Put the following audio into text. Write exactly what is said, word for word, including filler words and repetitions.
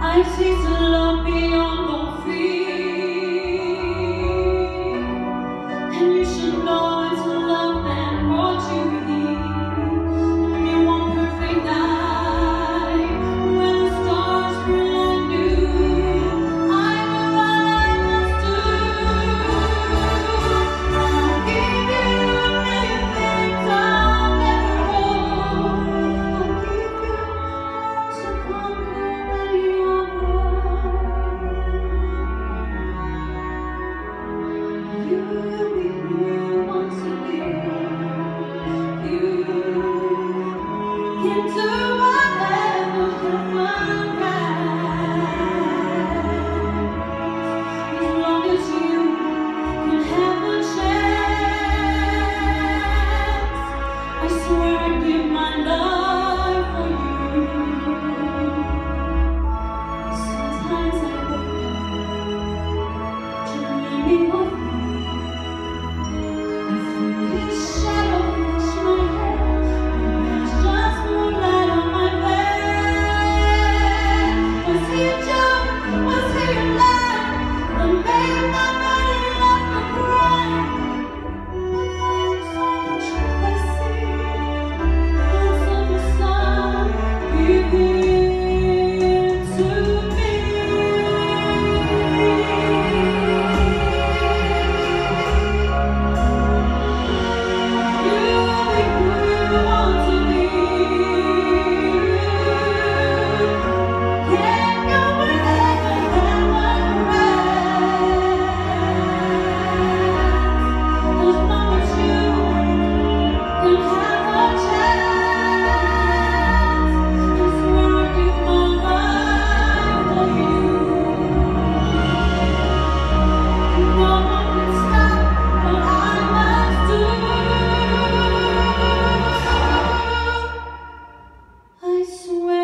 I taste love beyond all fear, and you should know it's love that brought you here. And you one perfect night when the stars were like new. I knew what I must do. I'll give you a million things I'll never own. I'll give you more to conquer any other. You will be who you want to be. You can do whatever heaven grants, as long as you can have a chance. I swear I'd give my life for you. Sometimes I wonder, dreaming of you. I feel his shadow touch my head, and there's just moonlight on my bed. Was he a joke? Was he a lie? That made my body left a cry. But that's all the truth I see. That's all the sun revealed to me. You will be who you want to be. Can't go wherever heaven grants, as long as you can have a chance. I swear I'd give my life for you. No one can stop what I must do. I swear